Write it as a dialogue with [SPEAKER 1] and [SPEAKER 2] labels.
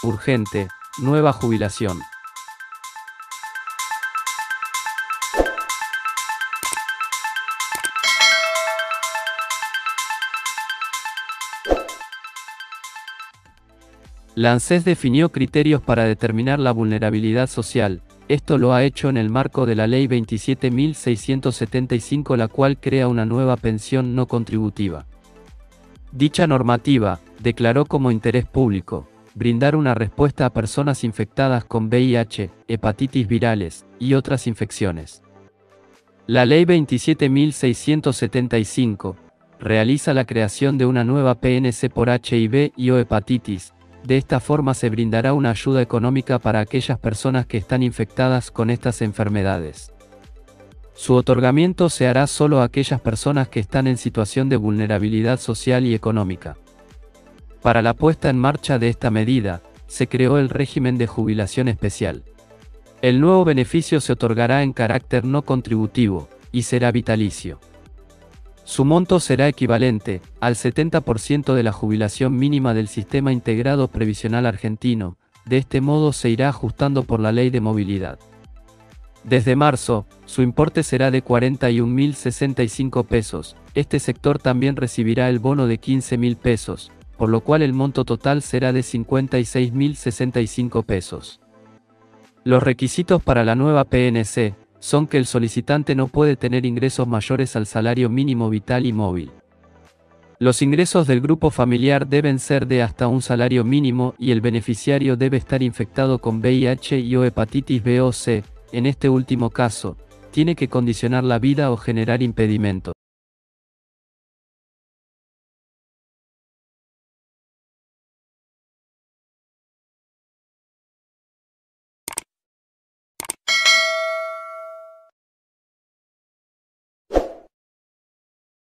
[SPEAKER 1] Urgente, nueva jubilación. La ANSES definió criterios para determinar la vulnerabilidad social. Esto lo ha hecho en el marco de la Ley 27.675, la cual crea una nueva pensión no contributiva. Dicha normativa declaró como interés público brindar una respuesta a personas infectadas con VIH, hepatitis virales y otras infecciones. La Ley 27.675 realiza la creación de una nueva PNC por HIV y o hepatitis. De esta forma se brindará una ayuda económica para aquellas personas que están infectadas con estas enfermedades. Su otorgamiento se hará solo a aquellas personas que están en situación de vulnerabilidad social y económica. Para la puesta en marcha de esta medida, se creó el régimen de jubilación especial. El nuevo beneficio se otorgará en carácter no contributivo, y será vitalicio. Su monto será equivalente al 70% de la jubilación mínima del Sistema Integrado Previsional Argentino. De este modo se irá ajustando por la Ley de Movilidad. Desde marzo, su importe será de 41.065 pesos. Este sector también recibirá el bono de 15.000 pesos, por lo cual el monto total será de 56.065 pesos. Los requisitos para la nueva PNC son que el solicitante no puede tener ingresos mayores al salario mínimo vital y móvil. Los ingresos del grupo familiar deben ser de hasta un salario mínimo y el beneficiario debe estar infectado con VIH y o hepatitis B o C. En este último caso, tiene que condicionar la vida o generar impedimento.